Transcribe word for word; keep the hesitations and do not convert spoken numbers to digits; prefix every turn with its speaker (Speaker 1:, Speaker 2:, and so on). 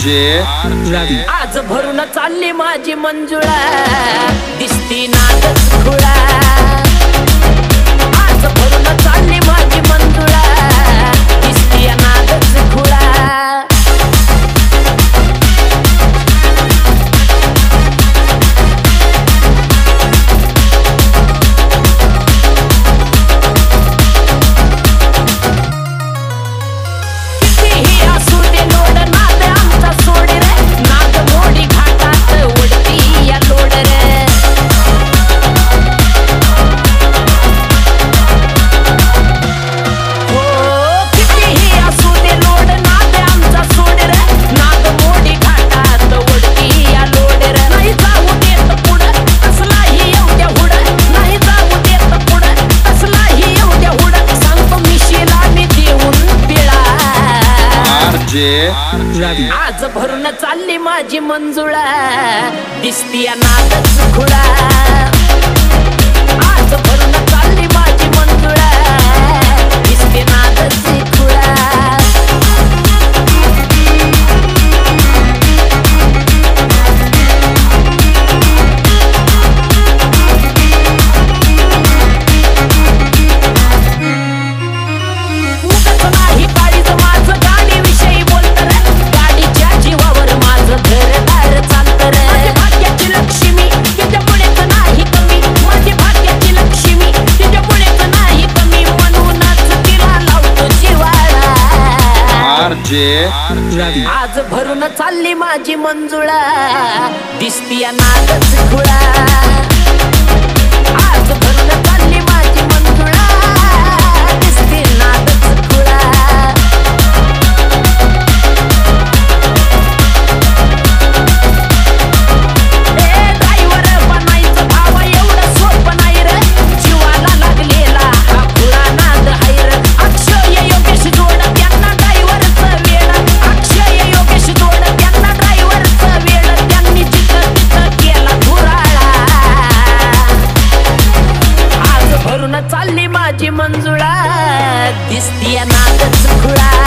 Speaker 1: RJ रवी
Speaker 2: आज भरून चालली माझी मंजुळा दिसती नादच खुळा आज भरून चालली माझी मंजुळा दिसती नादच खुळा आज भरून चालली माझी मंजुळा दिसती नादच खुळा आज भरून चालली माझी मंजुळा दिसती नादच खुळा आज भरून चालली माझी मंजुळा दिसती नादच खुळा आज भरून चालली माझी मंजुळा दिसती नादच खुळा ए ड्रायव्हर बनायचं भावा एवढं सोपं नाही रे जीवाला लागलेला हा खुळा नाद हाय रे अक्षय योगेश जोड त्यांना चालली माझी मंजुळा दिसती नादच खुळा